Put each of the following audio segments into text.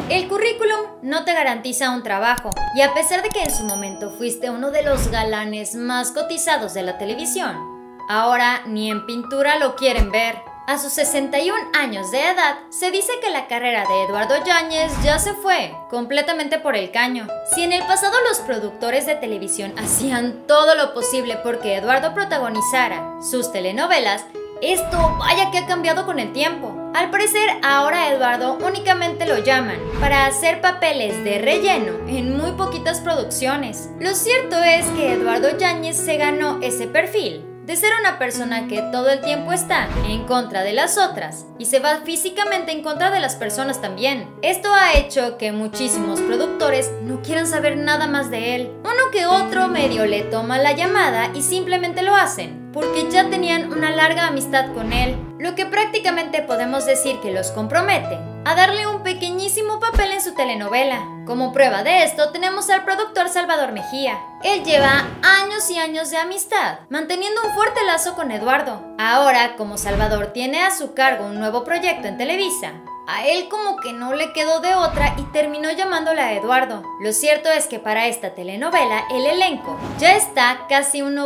El currículum no te garantiza un trabajo, y a pesar de que en su momento fuiste uno de los galanes más cotizados de la televisión, ahora ni en pintura lo quieren ver. A sus 61 años de edad, se dice que la carrera de Eduardo Yáñez ya se fue completamente por el caño. Si en el pasado los productores de televisión hacían todo lo posible porque Eduardo protagonizara sus telenovelas, esto vaya que ha cambiado con el tiempo. Al parecer, ahora a Eduardo únicamente lo llaman para hacer papeles de relleno en muy poquitas producciones. Lo cierto es que Eduardo Yáñez se ganó ese perfil de ser una persona que todo el tiempo está en contra de las otras y se va físicamente en contra de las personas también. Esto ha hecho que muchísimos productores no quieran saber nada más de él. Uno que otro medio le toma la llamada y simplemente lo hacen, porque ya tenían una larga amistad con él, lo que prácticamente podemos decir que los compromete a darle un pequeñísimo papel en su telenovela. Como prueba de esto tenemos al productor Salvador Mejía. Él lleva años y años de amistad, manteniendo un fuerte lazo con Eduardo. Ahora, como Salvador tiene a su cargo un nuevo proyecto en Televisa, a él como que no le quedó de otra y terminó llamándole a Eduardo. Lo cierto es que para esta telenovela el elenco ya está casi un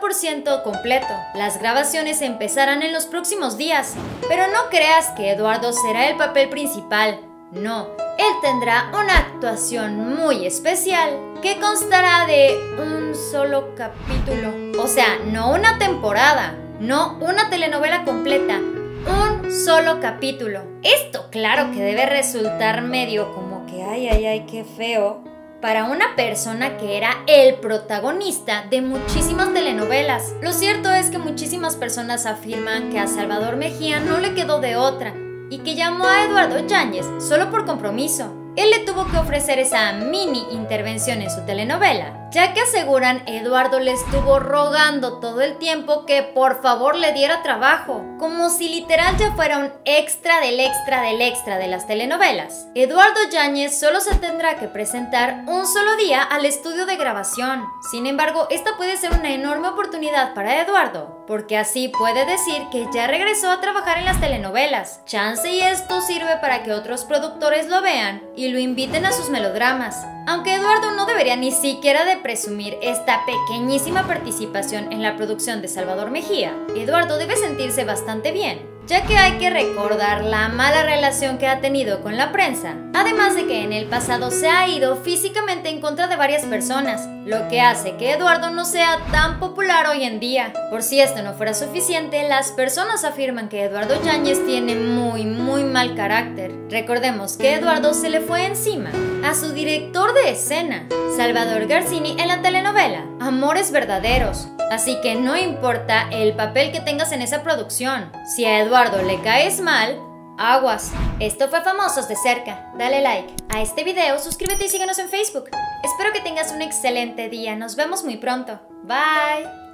90% completo. Las grabaciones empezarán en los próximos días, pero no creas que Eduardo será el papel principal. No, él tendrá una actuación muy especial que constará de un solo capítulo. O sea, no una temporada, no una telenovela completa, un solo capítulo. Esto claro que debe resultar medio como que ay, qué feo para una persona que era el protagonista de muchísimas telenovelas. Lo cierto es que muchísimas personas afirman que a Salvador Mejía no le quedó de otra y que llamó a Eduardo Yáñez solo por compromiso. Él le tuvo que ofrecer esa mini intervención en su telenovela, ya que aseguran Eduardo le estuvo rogando todo el tiempo que por favor le diera trabajo, como si literal ya fuera un extra del extra del extra de las telenovelas. Eduardo Yáñez solo se tendrá que presentar un solo día al estudio de grabación. Sin embargo, esta puede ser una enorme oportunidad para Eduardo, porque así puede decir que ya regresó a trabajar en las telenovelas. Chance y esto sirve para que otros productores lo vean y lo inviten a sus melodramas. Aunque Eduardo no debería ni siquiera de presumir esta pequeñísima participación en la producción de Salvador Mejía, Eduardo debe sentirse bastante bien, ya que hay que recordar la mala relación que ha tenido con la prensa, además de que en el pasado se ha ido físicamente en contra de varias personas, lo que hace que Eduardo no sea tan popular hoy en día. Por si esto no fuera suficiente, las personas afirman que Eduardo Yáñez tiene muy mal carácter. Recordemos que Eduardo se le fue encima a su director de escena, Salvador Garcini, en la telenovela Amores Verdaderos. Así que no importa el papel que tengas en esa producción, si a Eduardo le caes mal, aguas. Esto fue Famosos de Cerca. Dale like a este video, suscríbete y síguenos en Facebook. Espero que tengas un excelente día. Nos vemos muy pronto. Bye.